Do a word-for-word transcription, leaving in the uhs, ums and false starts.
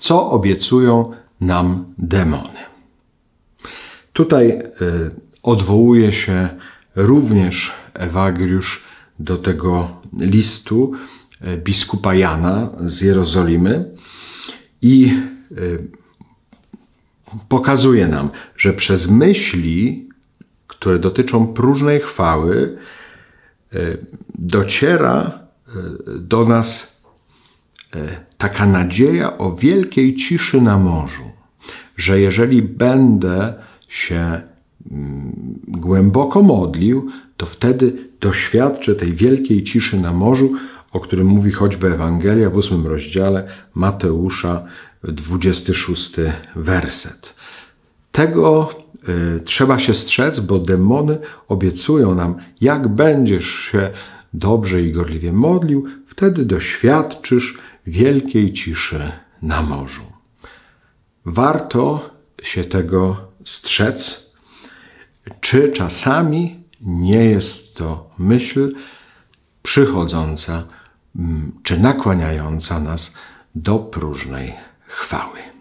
co obiecują nam demony. Tutaj odwołuje się również Ewagriusz do tego listu biskupa Jana z Jerozolimy i pokazuje nam, że przez myśli, które dotyczą próżnej chwały, dociera do nas taka nadzieja o wielkiej ciszy na morzu, że jeżeli będę się głęboko modlił, to wtedy doświadczę tej wielkiej ciszy na morzu, o którym mówi choćby Ewangelia w ósmym rozdziale Mateusza, dwudziesty szósty werset. Tego y, trzeba się strzec, bo demony obiecują nam, jak będziesz się dobrze i gorliwie modlił, wtedy doświadczysz wielkiej ciszy na morzu. Warto się tego strzec, czy czasami nie jest to myśl przychodząca, czy nakłaniająca nas do próżnej chwały.